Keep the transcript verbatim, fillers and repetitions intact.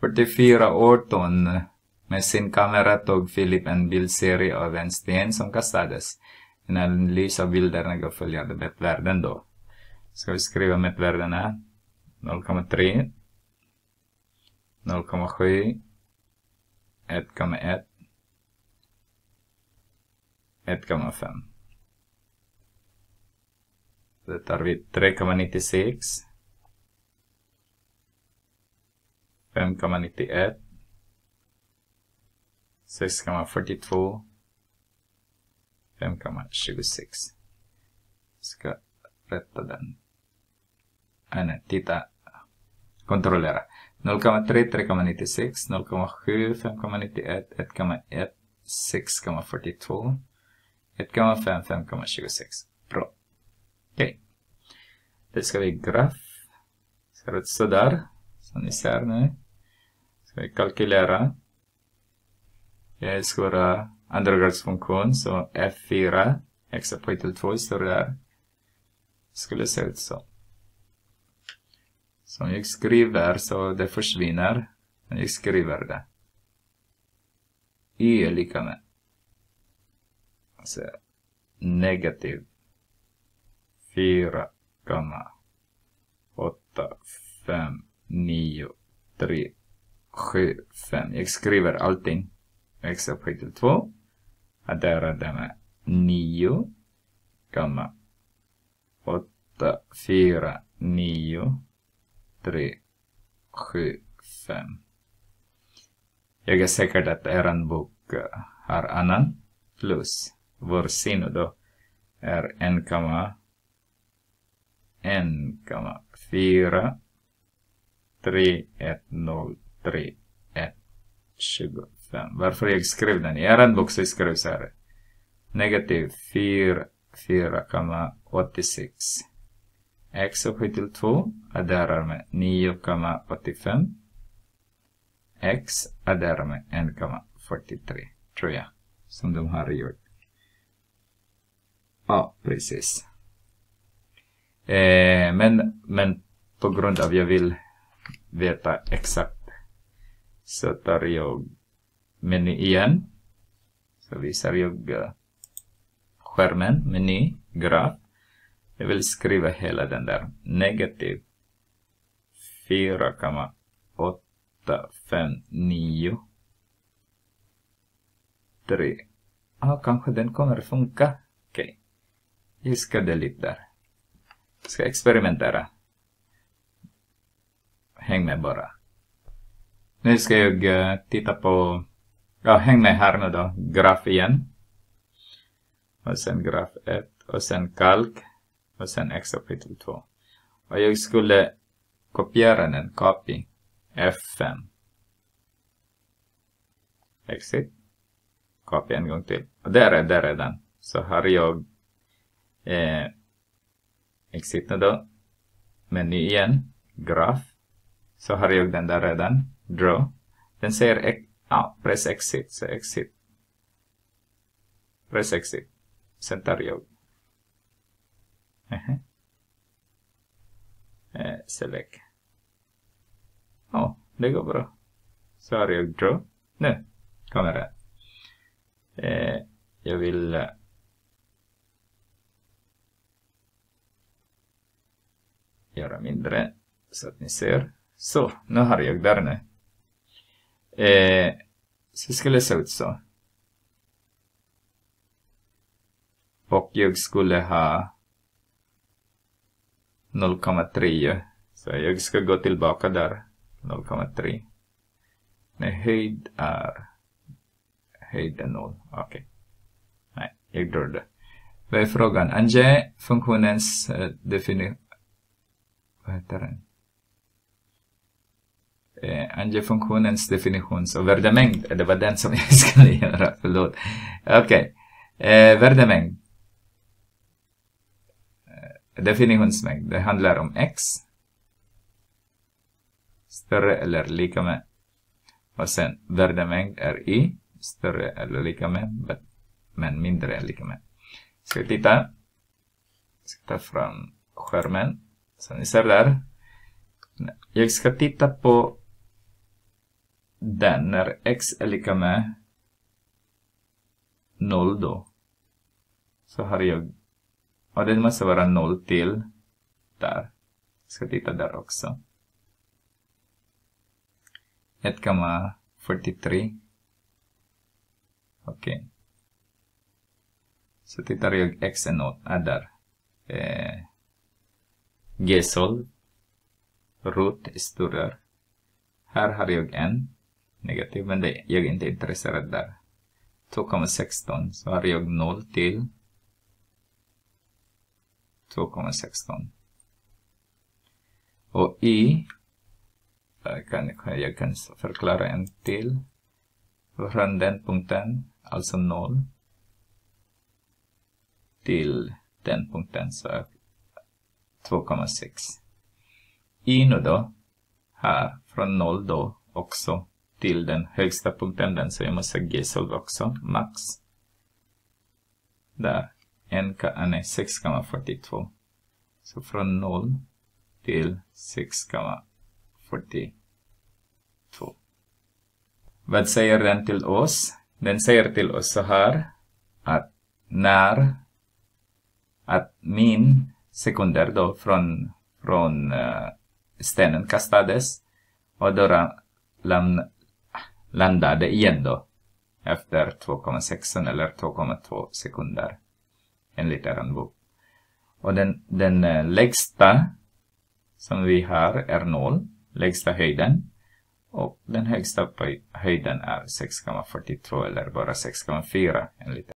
fyrtiofyra arton med sin kamera tog Philip en bildserie av en sten som kastades. En analys av bilderna gav följande mätvärden då. Ska vi skriva mätvärdena? noll komma tre, noll komma sju, ett komma ett, ett komma fem. Då tar vi tre komma nittiosex, fem komma nittioett, sex komma fyrtiotvå, fem komma tjugosex. Ska rätta den. Ah, nej, titta. Kontrollera. noll komma tre, tre komma nittiosex, noll komma sju, fem komma nittioett, ett komma ett, sex komma fyrtiotvå, ett komma fem, fem komma tjugosex. Bra. Okej. Okay. Det ska vi graf. Ser ut sådär. Som ni ser nu. Ska vi kalkylera. Jag ska vara andra-gradsfunktion. Så F fyra. X upphöjt till två står där. Skulle se ut så. Så jag skriver så det försvinner. Men jag skriver det. Y är lika med. Alltså, negativ. fyra komma åtta fem nio tre sju fem. Jag skriver allting. X upphöjt till två. Adderar det med nio komma åtta fyra nio tre sju fem. Jag är säker att er bok har annan plus vår sino då är en komma fyra tre ett noll tre ett tjugofem. Varför jag skrev den? I er bok så skrev så här. Negativ fyra komma åttiosex. X upphöjt till två adderar med nio komma åttiofem. X adderar med en komma fyrtiotre. Tror jag. Som de har gjort. Ja, precis. Eh, men, men på grund av jag vill veta exakt. Så tar jag meny igen. Så visar jag uh, skärmen, meny, graf. Jag vill skriva hela den där. Negativ fyra komma åtta fem nio tre. Ja, ah, kanske den kommer att funka. Okej. Okay. Jag ska delete där. Jag ska experimentera. Häng med bara. Nu ska jag uh, titta på... Ja, häng med här nu då. Graf igen. Och sen graf ett. Och sen kalk. Och sen x upphöjt till två. Och jag skulle kopiera den. Copy. F fem. Exit. Copy en gång till. Och där är det redan. Så har jag eh, exit då. Meny igen. Graf. Så har jag den där redan. Draw. Den säger ja, press exit. Så exit. Press exit. Sen tar jag. Uh-huh. eh, select. Ja, oh, det går bra. Så har jag draw. Nu kommer det. Eh, jag vill uh, göra mindre så att ni ser. Så, nu har jag där nu. Eh, så skulle det se ut så. Och jag skulle ha noll komma tre. Så jag ska gå tillbaka där. noll komma tre. Nej, höjd är... Höjd är noll. Okej. Okay. Nej, jag drar det. Vad är frågan? Ange funktionens uh, definition... Vad heter den? Eh, ange funktionens definitions och värdemängd. Det var den som jag skulle göra. Förlåt. Okej. Okay. Eh, värdemängd. Eh, definitionsmängd. Det handlar om x. Större eller lika med. Och sen värdemängd är y. Större eller lika med. Men mindre eller lika med. Ska vi titta. Ska ta fram skärmen. Så ni ser där. Jag ska titta på den när x är lika med noll då. Så har jag, och det måste vara noll till där. Jag ska titta där också. ett komma fyrtiotre. Okej. Okay. Så tittar jag x är noll, är där. Eh, G-solv. Root är större. Här har jag en negativ, men det, jag är inte intresserad där. två komma sexton, så har jag noll till två komma sexton. Och i, jag kan, jag kan förklara en till. Från den punkten, alltså noll, till den punkten, så två komma sex. I nu då, här, från noll då, också till den högsta punkten, den, så jag måste G-solv också, max. Där, en, nej, sex komma fyrtiotvå. Så från noll till sex komma fyrtiotvå. Vad säger den till oss? Den säger till oss så här, att när att min sekunder då från, från uh, stenen kastades och då lam, landade igen då efter två komma sexton eller två komma två sekunder enligt er bok. Och den, den uh, lägsta som vi har är noll, lägsta höjden, och den högsta höjden är sex komma fyrtiotvå eller bara sex komma fyra enligt